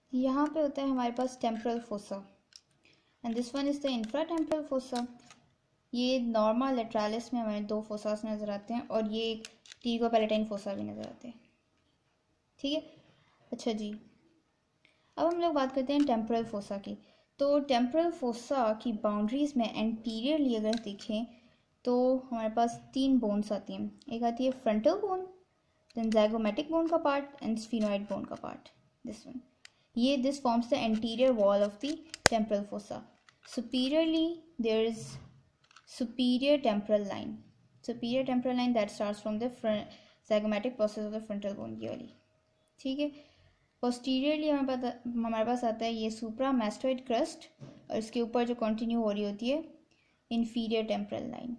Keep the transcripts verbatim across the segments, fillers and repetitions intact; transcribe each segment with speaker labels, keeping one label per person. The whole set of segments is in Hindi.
Speaker 1: यहाँ पे होता है हमारे पास temporal fossa and this one is the infra temporal fossa. ये नॉर्मा लेटरालिस में हमें दो फोसास नज़र आते हैं और ये एक टीगो पैलेटाइन फोसा भी नज़र आते हैं, ठीक है। अच्छा जी, अब हम लोग बात करते हैं टेम्पोरल फोसा की। तो टेम्पोरल फोसा की बाउंड्रीज में एंटीरियरली अगर देखें तो हमारे पास तीन बोन्स आती हैं। एक आती है frontal bone, then zygomatic bone का पार्ट एंड स्फीनोइड बोन का पार्ट, दिस वन। ये this forms the anterior wall of the temporal fossa. Superiorly there is superior temporal line superior temporal line that starts from the front zygomatic process of the frontal bone yearly, ठीक है। posteriorly हमारे पास हमारे पास आता है ये supramastoid crust और इसके ऊपर जो कंटिन्यू हो रही होती है inferior temporal line।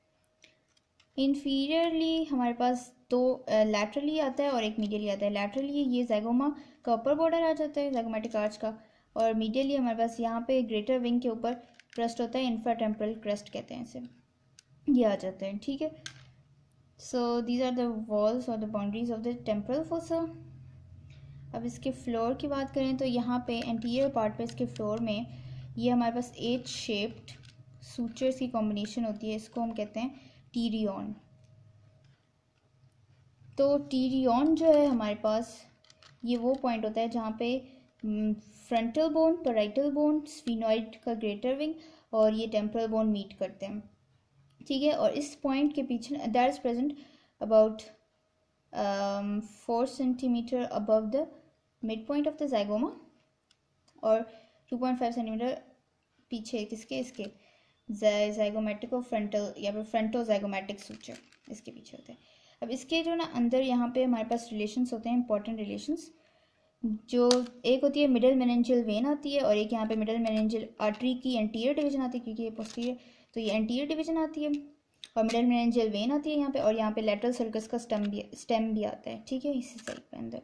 Speaker 1: inferiorly हमारे पास दो लैटरली uh, आता है और एक मीडियली आता है। लैटरली ये zyगोमा का ऊपर बॉर्डर आ जाता है zygomatic arch का, और मीडियली हमारे पास यहाँ पे ग्रेटर विंग के ऊपर क्रस्ट होता है, इंफ्राटेम्पोरल क्रस्ट कहते हैं इसे, ये आ जाता है, ठीक है। So these are the walls और the boundaries of the temporal fossa. अब इसके फ्लोर की बात करें तो यहाँ पे एंटीरियर पार्ट पे इसके फ्लोर में ये हमारे पास एच शेप्ड सूचर्स की कॉम्बिनेशन होती है, इसको हम कहते हैं टीरियन। तो टीरियन जो है हमारे पास ये वो पॉइंट होता है जहाँ पे frontal bone, parietal bone, sphenoid का ग्रेटर विंग और ये टेम्पोरल बोन मीट करते हैं, ठीक है। और इस पॉइंट के पीछे that is present about four centimetre above the mid point of the zygoma और टू पॉइंट फाइव सेंटीमीटर पीछे किसके, इसके जाइगोमेटिको फ्रंटल या फिर फ्रंटो जाइगोमेटिक सूचर इसके पीछे होते हैं। अब इसके जो ना अंदर यहाँ पे हमारे पास रिलेशंस होते हैं, इंपॉर्टेंट रिलेशंस, जो एक होती है मिडल मेनिंजियल वेन आती है और एक यहाँ पे मिडल मेनिंजियल आर्टरी की एंटीरियर डिवीजन आती है, क्योंकि ये पोस्टीरियर तो ये एंटीरियर डिवीजन आती है, और मिडल मेनिंजियल वेन आती है यहाँ पे, और यहाँ पे लेटरल सर्कस का स्टेम भी स्टेम भी आता है, ठीक है, इसी साइड पे अंदर।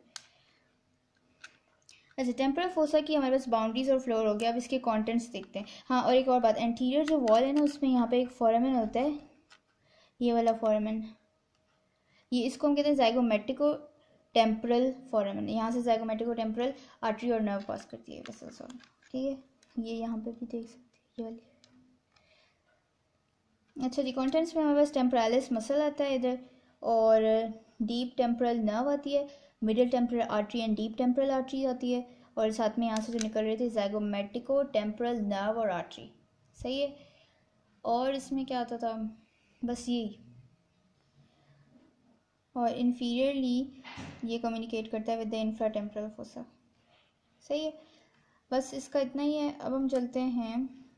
Speaker 1: अच्छा, टेम्पोरल फोसा की हमारे पास बाउंड्रीज और फ्लोर हो गया। अब इसके कंटेंट्स देखते हैं। हाँ, और एक और बात, एंटीरियर जो वॉल है ना उसमें यहाँ पे एक फोरामेन होता है, ये वाला फोरामेन, ये इसको हम कहते हैं जाइगोमेटिको टेम्पोरल फोरामेन। यहाँ से जाइगोमेटिको टेम्पोरल आर्टरी और नर्व पास करती है वेसल्स और, ठीक है, ये यहाँ पे भी देख सकते हैं ये वाली। अच्छा जी, कॉन्टेंट्स में हमारे पास टेम्पोरालिस मसल आता है इधर, और डीप टेम्पोरल नर्व आती है, middle temporal artery and deep temporal artery आती है, और साथ में यहाँ से जो निकल रही थी जाइगोमेटिको टेम्पोरल नर्व और आर्टरी, सही है। और इसमें क्या आता था, बस यही। और इन्फीरियरली ये कम्युनिकेट करता है विद द इंफ्राटेम्पोरल फोसा, सही है। बस इसका इतना ही है। अब हम चलते हैं